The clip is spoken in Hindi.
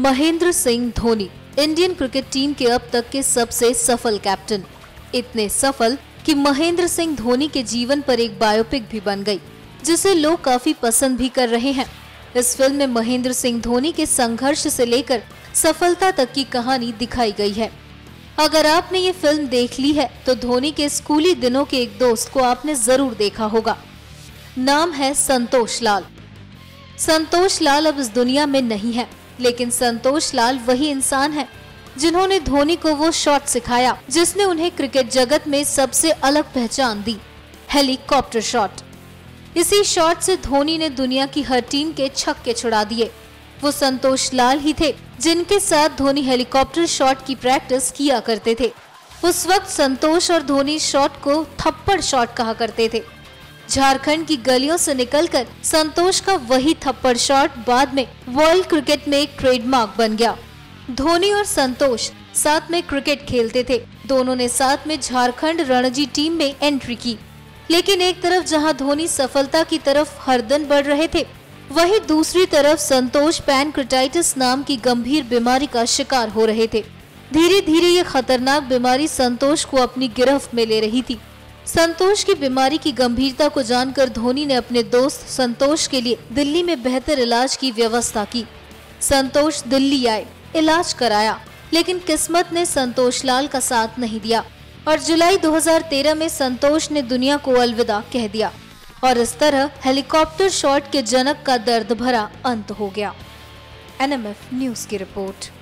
Mahendra Singh Dhoni Indian cricket team के अब तक के सबसे सफल कैप्टन। इतने सफल कि महेंद्र सिंह धोनी के जीवन पर एक बायोपिक भी बन गई, जिसे लोग काफी पसंद भी कर रहे हैं। इस फिल्म में महेंद्र सिंह धोनी के संघर्ष से लेकर सफलता तक की कहानी दिखाई गई है। अगर आपने ये फिल्म देख ली है तो धोनी के स्कूली दिनों के एक दोस्त को आपने जरूर देखा होगा। नाम है संतोष लाल। संतोष लाल अब इस दुनिया में नहीं है, लेकिन संतोष लाल वही इंसान है जिन्होंने धोनी को वो शॉट सिखाया जिसने उन्हें क्रिकेट जगत में सबसे अलग पहचान दी, हेलीकॉप्टर शॉट। इसी शॉट से धोनी ने दुनिया की हर टीम के छक्के छुड़ा दिए। वो संतोष लाल ही थे जिनके साथ धोनी हेलीकॉप्टर शॉट की प्रैक्टिस किया करते थे। उस वक्त संतोष और धोनी शॉट को थप्पड़ शॉट कहा करते थे। झारखंड की गलियों से निकलकर संतोष का वही थप्पड़ शॉट बाद में वर्ल्ड क्रिकेट में एक ट्रेडमार्क बन गया। धोनी और संतोष साथ में क्रिकेट खेलते थे। दोनों ने साथ में झारखंड रणजी टीम में एंट्री की। लेकिन एक तरफ जहां धोनी सफलता की तरफ हर दिन बढ़ रहे थे, वहीं दूसरी तरफ संतोष पैनक्रेटाइटिस नाम की गंभीर बीमारी का शिकार हो रहे थे। धीरे धीरे ये खतरनाक बीमारी संतोष को अपनी गिरफ्त में ले रही थी। संतोष की बीमारी की गंभीरता को जानकर धोनी ने अपने दोस्त संतोष के लिए दिल्ली में बेहतर इलाज की व्यवस्था की। संतोष दिल्ली आए, इलाज कराया, लेकिन किस्मत ने संतोष लाल का साथ नहीं दिया और जुलाई 2013 में संतोष ने दुनिया को अलविदा कह दिया और इस तरह हेलीकॉप्टर शॉट के जनक का दर्द भरा अंत हो गया। NMF न्यूज की रिपोर्ट।